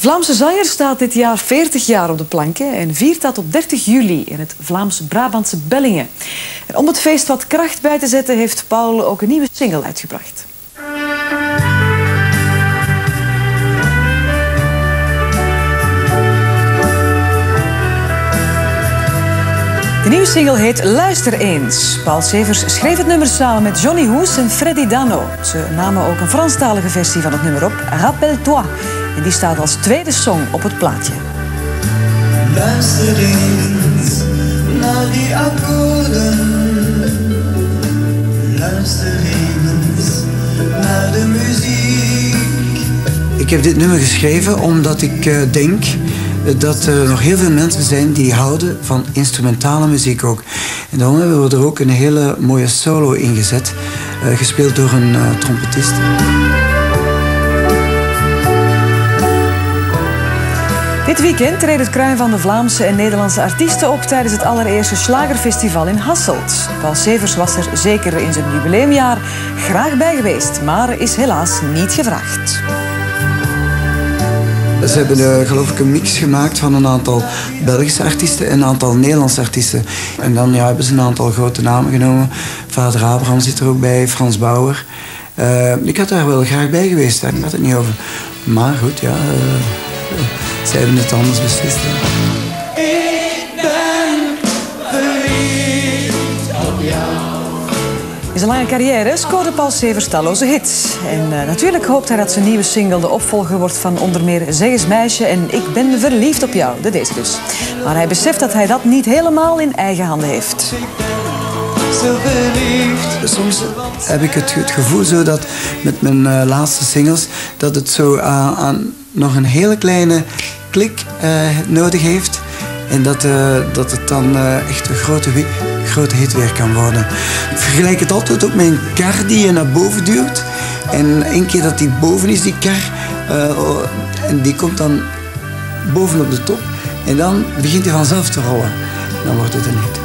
Vlaamse zanger staat dit jaar 40 jaar op de planken en viert dat op 30 juli in het Vlaams-Brabantse Bellingen. En om het feest wat kracht bij te zetten heeft Paul ook een nieuwe single uitgebracht. De nieuwe single heet Luister eens. Paul Severs schreef het nummer samen met Johnny Hoes en Freddy Dano. Ze namen ook een Franstalige versie van het nummer op, Rappelle-toi. En die staat als tweede song op het plaatje. Luister eens naar die akkoorden. Luister eens naar de muziek. Ik heb dit nummer geschreven omdat ik denk dat er nog heel veel mensen zijn die houden van instrumentale muziek ook. En daarom hebben we er ook een hele mooie solo in gezet, gespeeld door een trompetist. Dit weekend treedt het Kruin van de Vlaamse en Nederlandse artiesten op tijdens het allereerste Slagerfestival in Hasselt. Paul Severs was er zeker in zijn jubileumjaar graag bij geweest, maar is helaas niet gevraagd. Ze hebben geloof ik een mix gemaakt van een aantal Belgische artiesten en een aantal Nederlandse artiesten. En dan hebben ze een aantal grote namen genomen. Vader Abraham zit er ook bij, Frans Bauer. Ik had daar wel graag bij geweest, daar gaat het niet over. Maar goed, ja, zij hebben het anders beslist. Ik ben verliefd op jou. In zijn lange carrière scoorde Paul Severs talloze hits. En natuurlijk hoopt hij dat zijn nieuwe single de opvolger wordt van onder meer Zeg eens meisje en Ik ben verliefd op jou, de deze dus. Maar hij beseft dat hij dat niet helemaal in eigen handen heeft. Zo verliefd. Soms heb ik het gevoel zo dat met mijn laatste singles dat het zo aan nog een hele kleine klik nodig heeft. En dat het dan echt een grote hit weer kan worden. Ik vergelijk het altijd ook met een kar die je naar boven duwt. En één keer dat die boven is, die kar, en die komt dan bovenop de top. En dan begint hij vanzelf te rollen. Dan wordt het een hit.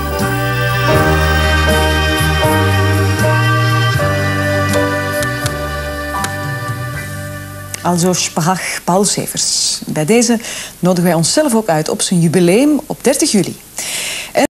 Also sprach Paul Severs. Bij deze nodigen wij onszelf ook uit op zijn jubileum op 30 juli.